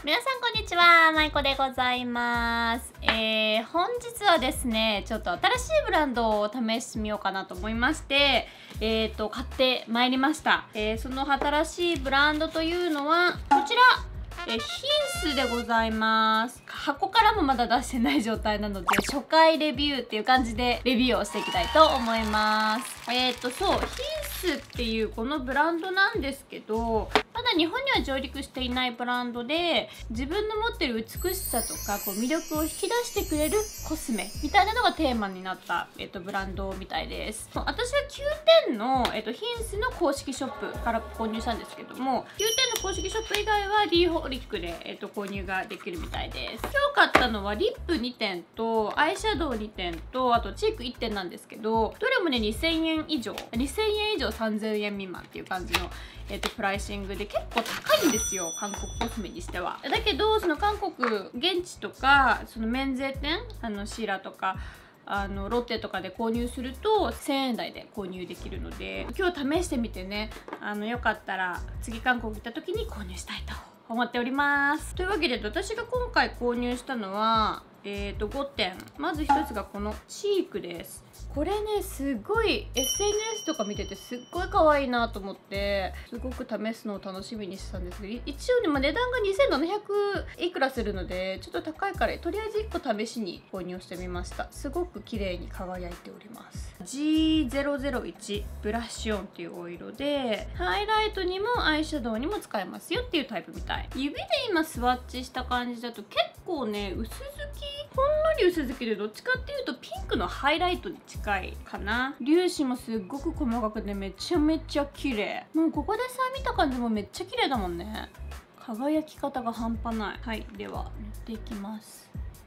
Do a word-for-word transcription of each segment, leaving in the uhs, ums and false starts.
皆さんこんにちは、まいこでございます。えー、本日はですね、ちょっと新しいブランドを試してみようかなと思いまして、えーと、買ってまいりました。えー、その新しいブランドというのは、こちら、えー、ヒンスでございます。箱からもまだ出してない状態なので、初回レビューっていう感じでレビューをしていきたいと思います。えーと、そう、ヒンスっていうこのブランドなんですけど、まだ日本には上陸していないブランドで、自分の持ってる美しさとかこう魅力を引き出してくれるコスメみたいなのがテーマになった、えっと、ブランドみたいです。私はきゅうてんの、えっと、ヒンスの公式ショップから購入したんですけども、きゅうてんの公式ショップ以外は D ホリックで、えっと、購入ができるみたいです。今日買ったのはリップにてんとアイシャドウにてんとあとチークいってんなんですけど、どれもねにせんえん以上にせんえん以上さんぜんえん未満っていう感じのえっと、プライシングで結構高いんですよ、韓国コスメにしては。だけどその韓国現地とかその免税店、あのシーラとかあのロッテとかで購入するとせんえん台で購入できるので、今日試してみてね、あのよかったら次韓国行った時に購入したいと思っております。というわけで私が今回購入したのはえーとごてん。まずひとつがこのチークです。これねすごい エスエヌエス とか見ててすっごい可愛いなと思ってすごく試すのを楽しみにしてたんですけど、一応ね、まあ、値段がにせんななひゃくいくらするのでちょっと高いからとりあえずいっこ試しに購入してみました。すごく綺麗に輝いております。 ジーゼロゼロいち ブラッシュオンっていうお色でハイライトにもアイシャドウにも使えますよっていうタイプみたい。指で今スワッチした感じだと結構ね薄付き、ほんのり薄付きでどっちかっていうとピンクのハイライトに近いかな。粒子もすっごく細かくてめちゃめちゃ綺麗。もうここでさ見た感じもめっちゃ綺麗だもんね。輝き方が半端ない。はい、では塗っていきます。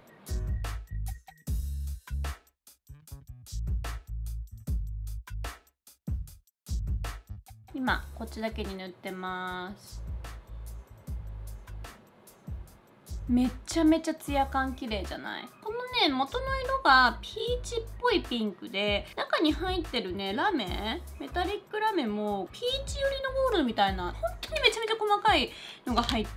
今こっちだけに塗ってます。めちゃめちゃツヤ感綺麗じゃない？このね元の色がピーチっぽいピンクで、中に入ってるねラメ、メタリックラメもピーチ寄りのゴールドみたいな、本当にめちゃめちゃ細かいのが入って、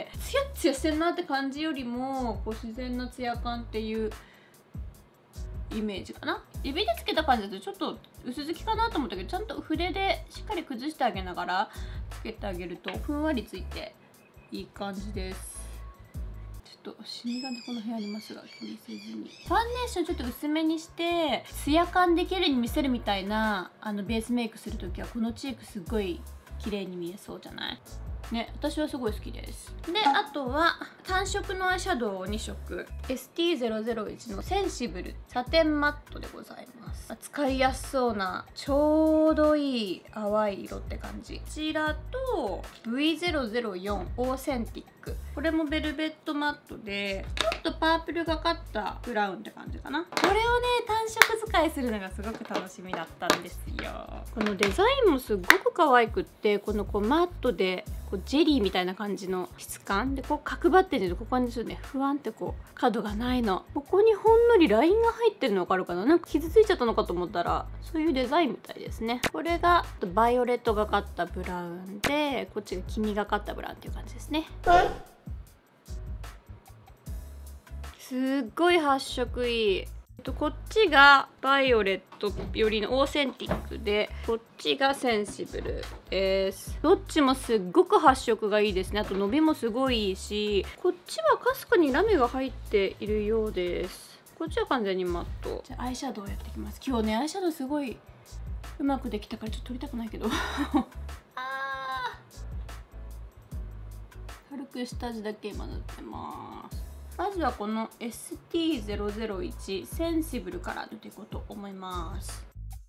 ツヤツヤしてんなって感じよりもこう自然なツヤ感っていうイメージかな。指でつけた感じだとちょっと薄付きかなと思ったけど、ちゃんと筆でしっかり崩してあげながらつけてあげるとふんわりついていい感じです。ちょっとシミがねこの部屋ありますが気にせずに、ファンデーションちょっと薄めにしてツヤ感で綺麗に見せるみたいなあのベースメイクするときはこのチークすっごい綺麗に見えそうじゃないね。私はすごい好きです。であとは単色のアイシャドウをにしょく エスティーゼロゼロいち のセンシブルサテンマットでございます。使いやすそうなちょうどいい淡い色って感じ。こちらと ブイゼロゼロよん オーセンティック、これもベルベットマットでちょっとパープルがかったブラウンって感じかな。これをね単色使いするのがすごく楽しみだったんですよ。このデザインもすっごく可愛くって、このこうマットでこうジェリーみたいな感じの質感でこう角張ってると、ここにちょっとねふわんってこう角がないの。ここにほんのりラインが入ってるの分かるかな。なんか傷ついちゃったのかと思ったらそういうデザインみたいですね。これがバイオレットがかったブラウンで、こっちが黄みがかったブラウンっていう感じですね。すっごい発色いい。こっちがバイオレットよりのオーセンティックで、こっちがセンシブルです。どっちもすっごく発色がいいですね。あと伸びもすごいいいし、こっちはかすかにラメが入っているようです。こっちは完全にマット。じゃあアイシャドウやっていきます。今日ねアイシャドウすごいうまくできたからちょっと取りたくないけどあー軽く下地だけ今塗ってます。まずはこの エスティーゼロゼロいち センシブルから塗っていこうと思います。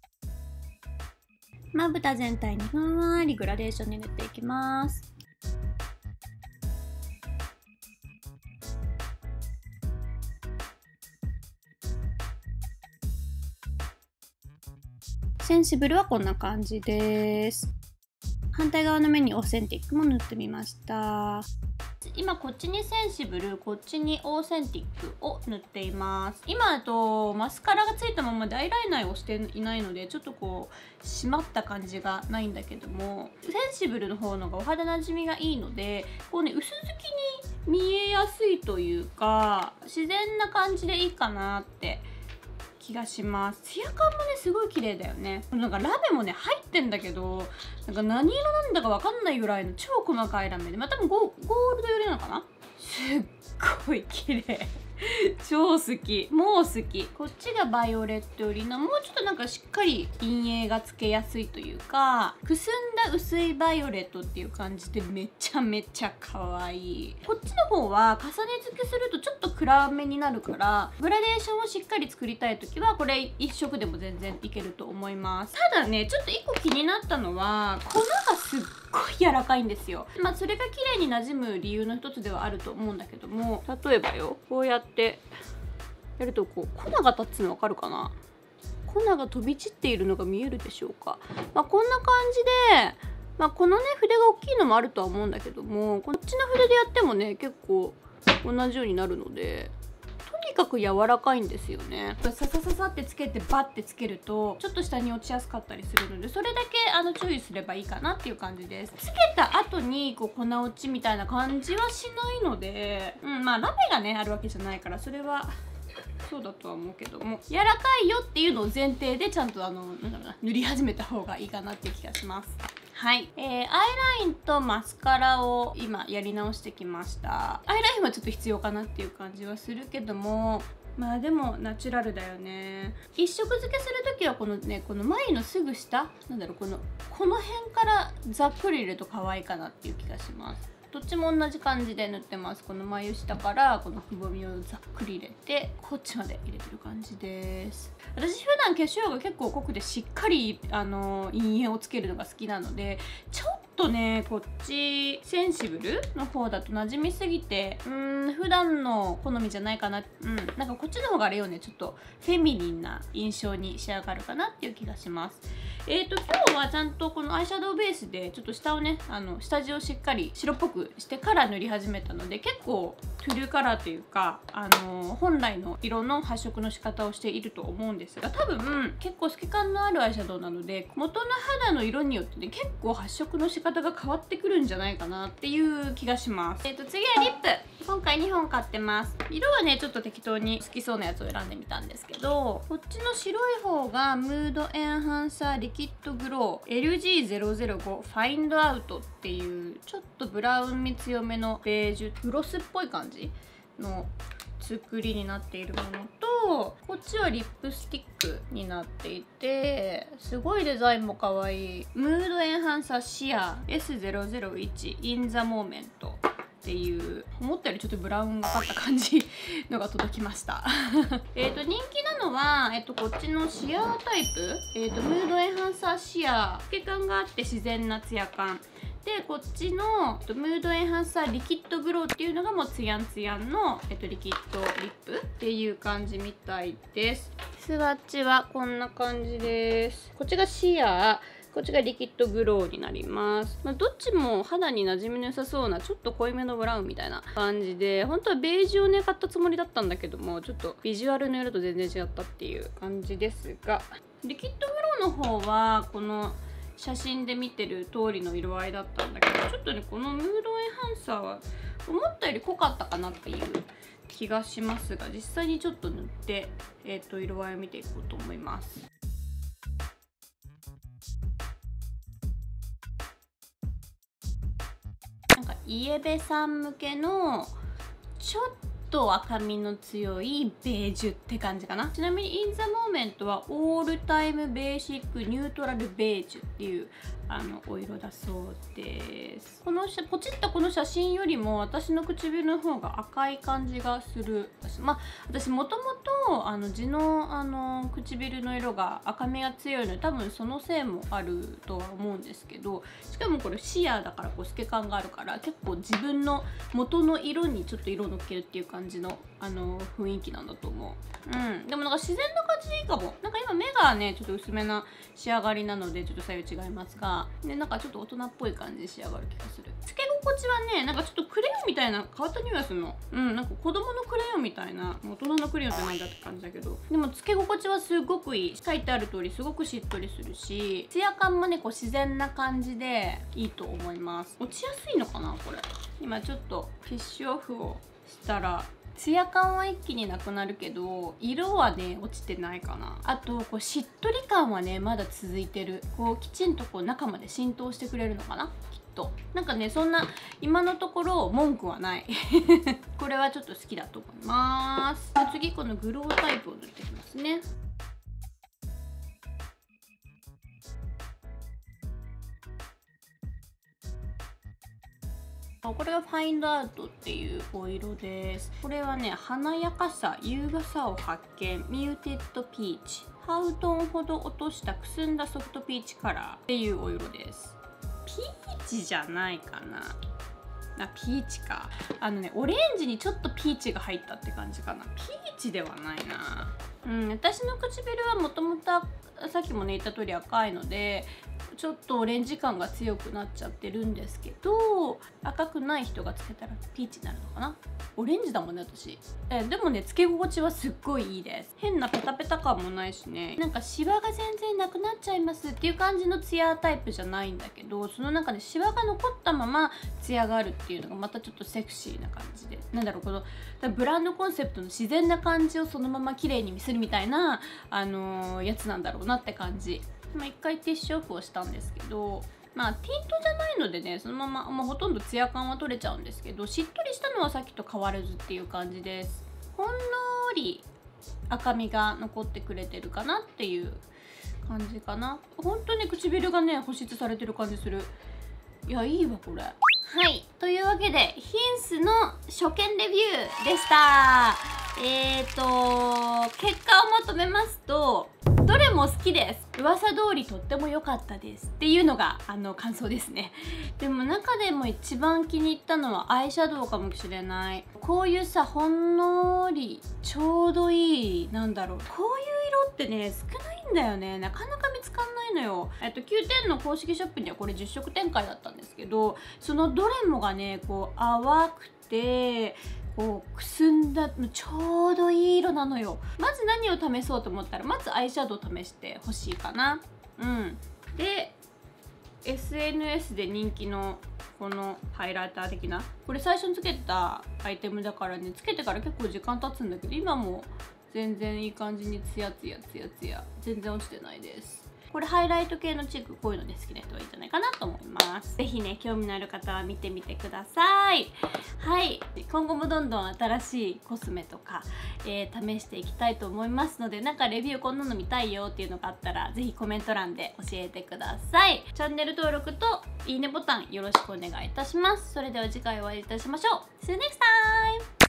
まぶた全体にふんわりグラデーションで塗っていきます。センシブルはこんな感じです。反対側の目にオーセンティックも塗ってみました。今こっちにセンシブル、こっちにオーセンティックを塗っています。今だとマスカラがついたままでアイライナーをしていないのでちょっとこう締まった感じがないんだけども、センシブルの方のがお肌なじみがいいのでこうね薄付きに見えやすいというか自然な感じでいいかなって気がします。ツヤ感もねすごい綺麗だよね。なんかラメもね入ってんだけど、なんか何色なんだかわかんないぐらいの超細かいラメで、まあ多分ゴゴールド寄りなのかな。すっごい綺麗超好き、もう好き。こっちがバイオレット寄りのもうちょっとなんかしっかり陰影がつけやすいというか、くすんだ薄いバイオレットっていう感じでめちゃめちゃ可愛い。こっちの方は重ね付けするとちょっと暗めになるから、グラデーションをしっかり作りたい時はこれ一色でも全然いけると思います。ただねちょっと一個気になったのは粉がすっごい柔らかいんですよ。まあそれが綺麗に馴染む理由の一つではあると思うんだけども、例えばよこうやってやるとこう粉が立つの分かるかな。粉が飛び散っているのが見えるでしょうか。まあ、こんな感じで、まあ、このね筆が大きいのもあるとは思うんだけども、こっちの筆でやってもね結構同じようになるので、とにかく柔らかいんですよね。ささささってつけてバッてつけるとちょっと下に落ちやすかったりするので、それだけあの注意すればいいかなっていう感じです。つけた後にこう粉落ちみたいな感じはしないので、うん、まあラメがねあるわけじゃないからそれはそうだとは思うけども、柔らかいよっていうのを前提でちゃんとあのなんだろうな塗り始めた方がいいかなっていう気がします。はい、えー、アイラインとマスカラを今やり直してきました。アイラインはちょっと必要かなっていう感じはするけども、まあでもナチュラルだよね。一色付けする時はこのねこの眉のすぐ下なんだろう、このこの辺からざっくり入れると可愛いかなっていう気がします。どっちも同じ感じで塗ってます。この眉下からこのくぼみをざっくり入れてこっちまで入れてる感じです。私普段化粧が結構濃くてしっかりあの陰影をつけるのが好きなので、ちょっとねこっちセンシブルの方だと馴染みすぎてうーん普段の好みじゃないかな。うんなんかこっちの方があれよね、ちょっとフェミニンな印象に仕上がるかなっていう気がします。えーと今日はちゃんとこのアイシャドウベースでちょっと下をねあの下地をしっかり白っぽくしてから塗り始めたので、結構トゥルーカラーというかあの本来の色の発色の仕方をしていると思うんですが、多分結構透け感のあるアイシャドウなので元の肌の色によってね結構発色の仕方が変わってくるんじゃないかなっていう気がします。えーと次はリップ。今回にほん買ってます。色はねちょっと適当に好きそうなやつを選んでみたんですけど、こっちの白い方がムードエンハンサーリキッドグロー エルジーゼロゼロご ファインドアウトっていうちょっとブラウン味強めのベージュグロスっぽい感じの作りになっているものと、こっちはリップスティックになっていてすごいデザインも可愛い。ムードエンハンサーシア エスゼロゼロいち インザモーメントっていう思ったよりちょっとブラウンがかった感じのが届きましたえっと人気なのは、えっとこっちのシアータイプ、えっとムードエンハンサーシア透け感があって自然なツヤ感で、こっちの、えっと、ムードエンハンサーリキッドグローっていうのがもうツヤンツヤンの、えっと、リキッドリップっていう感じみたいです。スワッチはこんな感じです。こっちがシアー、こっちがリキッドグローになります。まあ、どっちも肌に馴染みの良さそうなちょっと濃いめのブラウンみたいな感じで、本当はベージュをね買ったつもりだったんだけども、ちょっとビジュアルの色と全然違ったっていう感じですが、リキッドグローの方はこの写真で見てる通りの色合いだったんだけど、ちょっとねこのムードエンハンサーは思ったより濃かったかなっていう気がしますが、実際にちょっと塗って、えー、と色合いを見ていこうと思います。なんかイエベさん向けのちょっと赤みの強いベージュって感じかな。ちなみにインザモーメントはオールタイムベーシックニュートラルベージュっていうあのお色だそうです。このポチったこの写真よりも私の唇の方が赤い感じがする。まあ私もともとあの地のあの唇の色が赤みが強いので、多分そのせいもあるとは思うんですけど、しかもこれシアーだからこう透け感があるから結構自分の元の色にちょっと色をのっけるっていう感じのあの雰囲気なんだと思う。うんでもなんか自然な感じでいいかも。なんか今目がねちょっと薄めな仕上がりなのでちょっと左右違いますが、 がでなんかちょっと大人っぽい感じに仕上がる気がする。つけ心地はねなんかちょっとクレヨンみたいな変わった匂いがするの。うんなんか子供のクレヨンみたいな、大人のクレヨンじゃないんだって感じだけど、でもつけ心地はすごくいい。書いてある通りすごくしっとりするし、ツヤ感もねこう自然な感じでいいと思います。落ちやすいのかなこれ。今ちょっとフィッシュオフをしたらツヤ感は一気になくなるけど色はね落ちてないかな。あとこうしっとり感はねまだ続いてる。こうきちんとこう中まで浸透してくれるのかなきっと。なんかねそんな今のところ文句はないこれはちょっと好きだと思います。次このグロータイプを塗っていきますね。これがファインドアウトっていうお色です。これはね華やかさ優雅さを発見ミューテッドピーチハウトーンほど落としたくすんだソフトピーチカラーっていうお色です。ピーチじゃないかなあ、ピーチか。あのねオレンジにちょっとピーチが入ったって感じかな。ピーチではないな。うん私の唇はもともとさっきもね言った通り赤いのでちょっとオレンジ感が強くなっちゃってるんですけど、赤くない人がつけたらピーチになるのかな。オレンジだもんね私。えでもねつけ心地はすっごいいいです。変なペタペタ感もないしね、なんかシワが全然なくなっちゃいますっていう感じのツヤタイプじゃないんだけど、その中でシワが残ったままツヤがあるっていうのがまたちょっとセクシーな感じで、なんだろうこのブランドコンセプトの自然な感じをそのまま綺麗に見せるみたいな、あのー、やつなんだろうなって感じ。まあ、一回ティッシュオフをしたんですけど、まあティントじゃないのでねそのまま、まあ、ほとんどツヤ感は取れちゃうんですけど、しっとりしたのはさっきと変わらずっていう感じです。ほんのり赤みが残ってくれてるかなっていう感じかな。本当に唇がね保湿されてる感じする。いやいいわこれ。はいというわけでヒンスの初見レビューでした。えーと結果をまとめますとどれも好きです。噂通りとっても良かったですっていうのがあの感想ですね。でも中でも一番気に入ったのはアイシャドウかもしれない。こういうさほんのりちょうどいいなんだろうこういう色ってね少ないんだよね。なかなか見つかんないのよ。えっときゅうてんの公式ショップにはこれじゅっしょく展開だったんですけど、そのどれもがねこう淡くてこうくすんだちょうどいい色なのよ。まず何を試そうと思ったらまずアイシャドウ試してほしいかな。うんで エスエヌエス で人気のこのハイライター的なこれ最初につけたアイテムだからねつけてから結構時間経つんだけど今も全然いい感じにツヤツヤツヤツヤ全然落ちてないです。これハイライト系のチークこういうので好きな人はいいんじゃないかなと思います。ぜひね興味のある方は見てみてください。はい今後もどんどん新しいコスメとか、えー、試していきたいと思いますので、なんかレビューこんなの見たいよっていうのがあったらぜひコメント欄で教えてください。チャンネル登録といいねボタンよろしくお願いいたします。それでは次回お会いいたしましょう。See you next time!